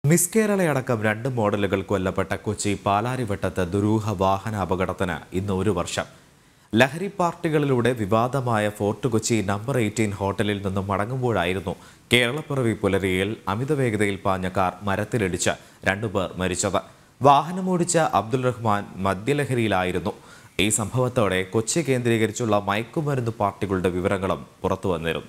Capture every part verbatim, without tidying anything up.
Miss കേരളയടക്കം രണ്ട് മോഡലുകൾ കൊല്ലപ്പെട്ട കൊച്ചി പാലാരിവട്ടത്ത് ദുരൂഹ വാഹന അപകടത്തിന് ഇന്ന് ഒരു വർഷം. ലഹരി പാർട്ടികളിലൂടെ വിവാദമായ ഫോർട്ട് കൊച്ചി നമ്പർ എയ്റ്റീൻ ഹോട്ടലിൽ നിന്നും മടങ്ങുമ്പോഴായിരുന്നു കേരളപ്പിറവി പുലരിയിൽ അമിത വേഗതയിൽ പാഞ്ഞ കാർ മരത്തിലിടിച്ച് രണ്ടുപേർ മരിച്ചത്. വാഹനമോടിച്ച അബ്ദുൾ റഹ്മാൻ മദ്യലഹരിയിലായിരുന്നു. ഈ സംഭവത്തോടെ കൊച്ചി കേന്ദ്രീകരിച്ചുള്ള മയക്കുമരുന്ന് പാർട്ടികളുടെ വിവരങ്ങളും പുറത്തുവന്നിരുന്നു.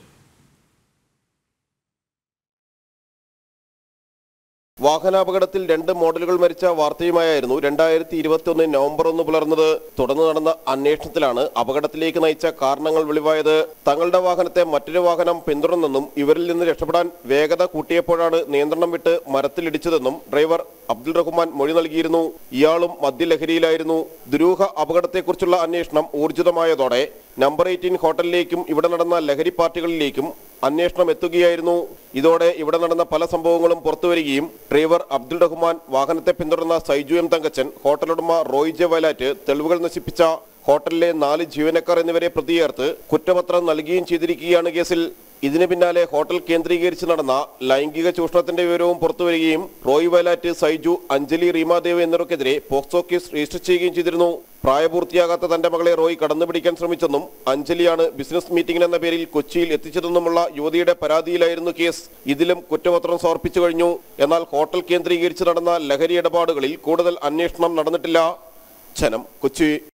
വാഹനാപകടത്തിൽ രണ്ട് മോഡലുകൾ മരിച്ച വാർത്തയുമായിരുന്നു രണ്ടായിരത്തി ഇരുപത്തി ഒന്ന് നവംബർ ഒന്ന് പുലർന്നത്. തുടർന്ന് നടന്ന അന്വേഷണത്തിലാണ് അപകടത്തിലേക്ക് നയിച്ച കാരണങ്ങൾ വെളിവായത്. തങ്ങളുടെ വാഹനത്തെ മറ്റൊരു വാഹനം പിന്തുടർന്നെന്നും ഇവരിൽ നിന്ന് രക്ഷപ്പെടാൻ വേഗത കൂട്ടിയപ്പോഴാണ് നിയന്ത്രണം വിട്ട് മരത്തിലിടിച്ചതെന്നും ഡ്രൈവർ അബ്ദുൾ റഹ്മാൻ മൊഴി നൽകിയിരുന്നു. ഇയാളും മദ്യലഹരിയിലായിരുന്നു. ദുരൂഹ അപകടത്തെക്കുറിച്ചുള്ള അന്വേഷണം ഊർജിതമായതോടെ നമ്പർ എയ്റ്റീൻ ഹോട്ടലിലേക്കും ഇവിടെ നടന്ന ലഹരി പാർട്ടികളിലേക്കും അന്വേഷണം എത്തുകയായിരുന്നു. ഇതോടെ ഇവിടെ നടന്ന പല സംഭവങ്ങളും പുറത്തുവരികയും ഡ്രൈവർ അബ്ദുൾ റഹ്മാൻ, വാഹനത്തെ പിന്തുടർന്ന സൈജു എം തങ്കച്ചൻ, ഹോട്ടലുടമ റോയ് ജെ വയലാറ്റ്, തെളിവുകൾ നശിപ്പിച്ച ഹോട്ടലിലെ നാല് ജീവനക്കാർ എന്നിവരെ പ്രതിയേർത്ത് കുറ്റപത്രം നൽകുകയും ചെയ്തിരിക്കുകയാണ് കേസിൽ. ഇതിന് പിന്നാലെ ഹോട്ടൽ കേന്ദ്രീകരിച്ച് നടന്ന ലൈംഗിക ചൂഷണത്തിന്റെ വിവരവും പുറത്തുവരികയും റോയ് വയലാറ്റ്, സൈജു, അഞ്ജലി, റീമാദേവ് എന്നിവർക്കെതിരെ പോക്സോ കേസ് രജിസ്റ്റർ ചെയ്യുകയും ചെയ്തിരുന്നു. പ്രായപൂർത്തിയാകാത്ത തന്റെ മകളെ റോയ് കടന്നുപിടിക്കാൻ ശ്രമിച്ചെന്നും അഞ്ജലിയാണ് ബിസിനസ് മീറ്റിംഗിന് എന്ന പേരിൽ കൊച്ചിയിൽ എത്തിച്ചതെന്നുമുള്ള യുവതിയുടെ പരാതിയിലായിരുന്നു കേസ്. ഇതിലും കുറ്റപത്രം സമർപ്പിച്ചു കഴിഞ്ഞു. എന്നാൽ ഹോട്ടൽ കേന്ദ്രീകരിച്ച് നടന്ന ലഹരി ഇടപാടുകളിൽ കൂടുതൽ അന്വേഷണം നടന്നിട്ടില്ല. ജനം, കൊച്ചി.